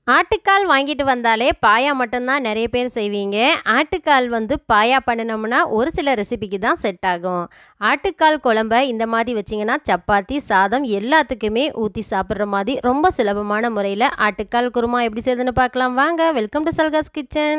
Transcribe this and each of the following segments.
ஆட்டுக்கால் வாங்கிட்டு வந்தாலே பாயா மட்டும்தான் நிறைய பேர் செய்வீங்க. ஆட்டுக்கால் பாயா பண்ணினோம்னா ஒரு சில ரெசிபிக்கு தான் செட் ஆகும். ஆட்டுக்கால் குழம்ப இந்த மாதிரி வச்சிங்கன்னா சப்பாத்தி, சாதம் எல்லாத்துக்குமே ஊற்றி சாப்பிட்ற மாதிரி ரொம்ப சுலபமான முறையில் ஆட்டுக்கால் குருமா எப்படி செய்யுதுன்னு பார்க்கலாம் வாங்க. வெல்கம் டு சல்காஸ் கிச்சன்.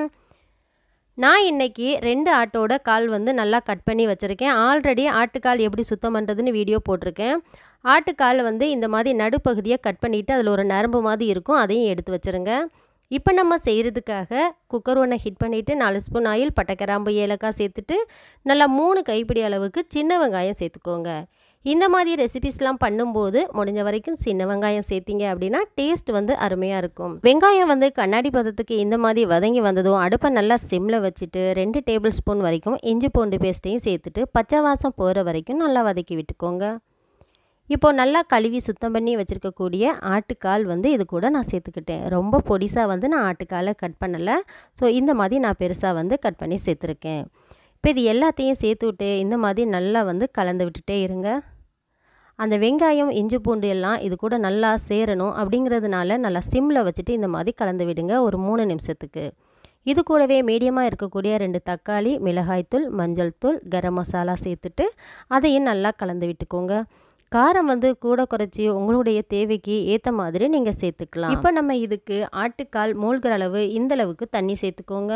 நான் இன்றைக்கி 2 ஆட்டோட கால் நல்லா கட் பண்ணி வச்சுருக்கேன். ஆல்ரெடி ஆட்டுக்கால் எப்படி சுத்தம் பண்ணுறதுன்னு வீடியோ போட்டிருக்கேன். ஆட்டுக்கால் இந்த மாதிரி நடுப்பகுதியை கட் பண்ணிவிட்டு அதில் ஒரு நரம்பு மாதிரி இருக்கும், அதையும் எடுத்து வச்சுருங்க. இப்போ நம்ம செய்கிறதுக்காக குக்கர் ஒன்றை ஹீட் பண்ணிவிட்டு 4 ஸ்பூன் ஆயில், பட்டை, கிராம்பு, ஏலக்காய் சேர்த்துட்டு நல்லா 3 கைப்பிடி அளவுக்கு சின்ன வெங்காயம் சேர்த்துக்கோங்க. இந்த மாதிரி ரெசிபிஸ்லாம் பண்ணும்போது முடிஞ்ச வரைக்கும் சின்ன வெங்காயம் சேர்த்திங்க அப்படின்னா டேஸ்ட் அருமையாக இருக்கும். வெங்காயம் கண்ணாடி பதத்துக்கு இந்த மாதிரி வதங்கி வந்ததும் அடுப்பை நல்லா சிம்மில் வச்சுட்டு 2 டேபிள் ஸ்பூன் வரைக்கும் இஞ்சி பூண்டு பேஸ்ட்டையும் சேர்த்துட்டு பச்சை வாசம் போகிற வரைக்கும் நல்லா வதக்கி விட்டுக்கோங்க. இப்போது நல்லா கழுவி சுத்தம் பண்ணி வச்சுருக்கக்கூடிய ஆட்டுக்கால் இது கூட நான் சேர்த்துக்கிட்டேன். ரொம்ப பொடிசாக நான் ஆட்டுக்காலை கட் பண்ணலை. ஸோ இந்த மாதிரி நான் பெருசாக கட் பண்ணி சேர்த்துருக்கேன். இப்போ இது எல்லாத்தையும் சேர்த்து விட்டு இந்த மாதிரி நல்லா கலந்து விட்டுட்டே இருங்க. அந்த வெங்காயம், இஞ்சி பூண்டு எல்லாம் இது கூட நல்லா சேரணும் அப்படிங்கிறதுனால நல்லா சிம்மில் வச்சுட்டு இந்த மாதிரி கலந்து விடுங்க ஒரு 3 நிமிஷத்துக்கு. இது கூடவே மீடியமாக இருக்கக்கூடிய 2 தக்காளி, மிளகாய்த்தூள், மஞ்சள் தூள், கரம் மசாலா சேர்த்துட்டு அதையும் நல்லா கலந்து விட்டுக்கோங்க. காரம் கூட குறைச்சி உங்களுடைய தேவைக்கு ஏற்ற மாதிரி நீங்கள் சேர்த்துக்கலாம். இப்போ நம்ம இதுக்கு ஆட்டுக்கால் மூழ்கிற அளவு இந்தளவுக்கு தண்ணி சேர்த்துக்கோங்க.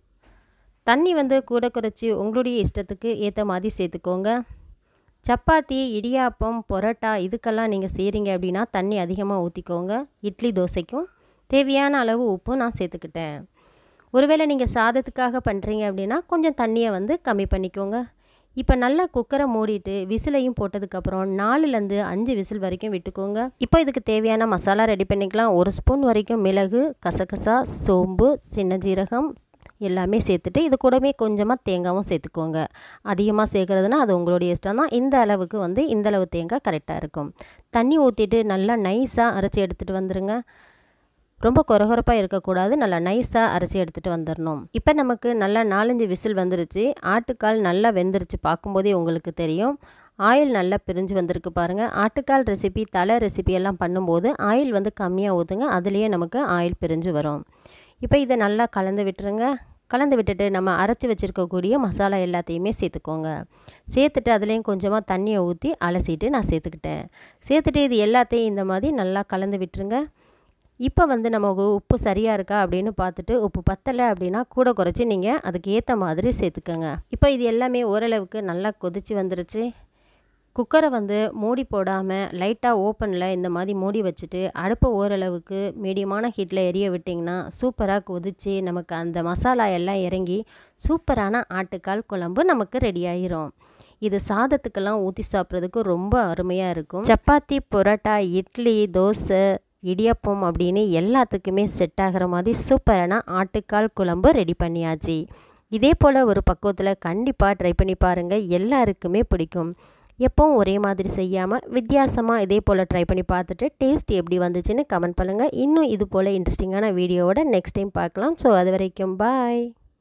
தண்ணி கூட குறைச்சி உங்களுடைய இஷ்டத்துக்கு ஏற்ற மாதிரி சேர்த்துக்கோங்க. சப்பாத்தி, இடியாப்பம், பரோட்டா இதுக்கெல்லாம் நீங்கள் செய்கிறீங்க அப்படின்னா தண்ணி அதிகமாக ஊற்றிக்கோங்க. இட்லி, தோசைக்கும் தேவையான அளவு உப்பும் நான் சேர்த்துக்கிட்டேன். ஒருவேளை நீங்கள் சாதத்துக்காக பண்ணுறீங்க அப்படின்னா கொஞ்சம் தண்ணியை கம்மி பண்ணிக்கோங்க. இப்போ நல்லா குக்கரை மூடிட்டு விசிலையும் போட்டதுக்கப்புறம் 4லேருந்து 5 விசில் வரைக்கும் விட்டுக்கோங்க. இப்போ இதுக்கு தேவையான மசாலா ரெடி பண்ணிக்கலாம். 1 ஸ்பூன் வரைக்கும் மிளகு, கசகசா, சோம்பு, சின்ன ஜீரகம் எல்லாமே சேர்த்துட்டு இது கூடவே கொஞ்சமாக தேங்காயும் சேர்த்துக்கோங்க. அதிகமாக சேர்க்குறதுனா அது உங்களுடைய இஷ்டம் தான். இந்த அளவுக்கு இந்தளவு தேங்காய் கரெக்டாக இருக்கும். தண்ணி ஊற்றிட்டு நல்லா நைஸாக அரைச்சி எடுத்துகிட்டு வந்துடுங்க. ரொம்ப கொரகொரப்பாக இருக்கக்கூடாது, நல்லா நைஸாக அரைச்சி எடுத்துகிட்டு வந்துடணும். இப்போ நமக்கு நல்லா 4-5 விசில் வந்துருச்சு. ஆட்டுக்கால் நல்லா வெந்துருச்சு, பார்க்கும்போதே உங்களுக்கு தெரியும். ஆயில் நல்லா பிரிஞ்சு வந்திருக்கு பாருங்கள். ஆட்டுக்கால் ரெசிபி, தலை ரெசிபி எல்லாம் பண்ணும்போது ஆயில் கம்மியாக ஊற்றுங்க, அதுலேயே நமக்கு ஆயில் பிரிஞ்சு வரும். இப்போ இதை நல்லா கலந்து விட்டுருங்க. கலந்து விட்டுட்டு நம்ம அரைச்சி வச்சுருக்கக்கூடிய மசாலா எல்லாத்தையுமே சேர்த்துக்கோங்க. சேர்த்துட்டு அதுலேயும் கொஞ்சமாக தண்ணியை ஊற்றி அலசிட்டு நான் சேர்த்துக்கிட்டேன். சேர்த்துட்டு இது எல்லாத்தையும் இந்த மாதிரி நல்லா கலந்து விட்டுருங்க. இப்போ நமக்கு உப்பு சரியாக இருக்கா அப்படின்னு பார்த்துட்டு உப்பு பத்தலை அப்படின்னா கூட குறைச்சி நீங்கள் அதுக்கு ஏற்ற மாதிரி சேர்த்துக்கோங்க. இப்போ இது எல்லாமே ஓரளவுக்கு நல்லா கொதித்து வந்துருச்சு. குக்கரை மூடி போடாமல் லைட்டாக ஓப்பனில் இந்த மாதிரி மூடி வச்சுட்டு அடுப்பை ஓரளவுக்கு மீடியமான ஹீட்டில் எரிய விட்டிங்கன்னா சூப்பராக கொதித்து நமக்கு அந்த மசாலா எல்லாம் இறங்கி சூப்பரான ஆட்டுக்கால் குழம்பு நமக்கு ரெடி ஆகிரும். இது சாதத்துக்கெல்லாம் ஊற்றி சாப்பிட்றதுக்கு ரொம்ப அருமையாக இருக்கும். சப்பாத்தி, பரோட்டா, இட்லி, தோசை, இடியாப்பம் அப்படின்னு எல்லாத்துக்குமே செட் ஆகிற மாதிரி சூப்பரான ஆட்டுக்கால் குழம்பு ரெடி பண்ணியாச்சு. இதே போல் ஒரு பக்குவத்தில் கண்டிப்பாக ட்ரை பண்ணி பாருங்கள், எல்லாருக்குமே பிடிக்கும். எப்போவும் ஒரே மாதிரி செய்யாமல் வித்தியாசமாக இதே போல் ட்ரை பண்ணி பார்த்துட்டு டேஸ்ட் எப்படி வந்துச்சுன்னு கமெண்ட் பண்ணுங்கள். இன்னும் இது போல் இன்ட்ரெஸ்டிங்கான வீடியோவோட நெக்ஸ்ட் டைம் பார்க்கலாம். ஸோ அது வரைக்கும் பாய்.